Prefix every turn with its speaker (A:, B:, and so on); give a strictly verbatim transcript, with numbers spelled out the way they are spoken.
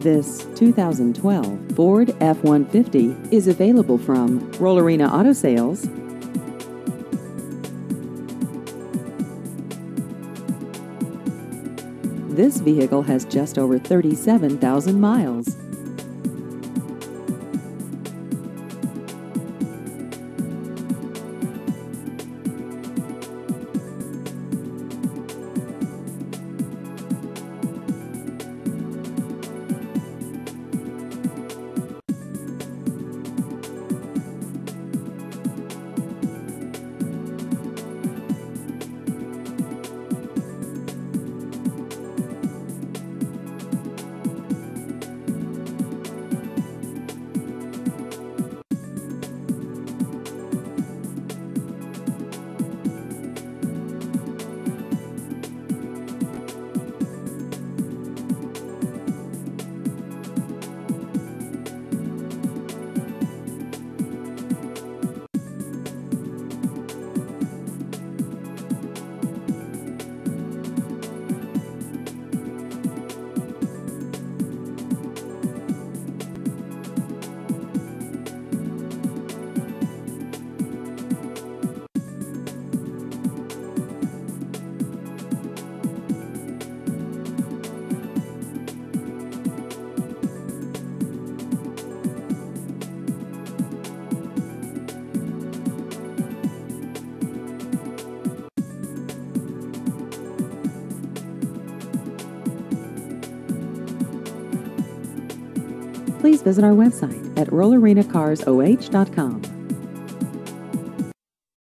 A: This two thousand twelve Ford F one fifty is available from Rollerina Auto Sales. This vehicle has just over thirty-seven thousand miles. Please visit our website at rollerina cars o h dot com.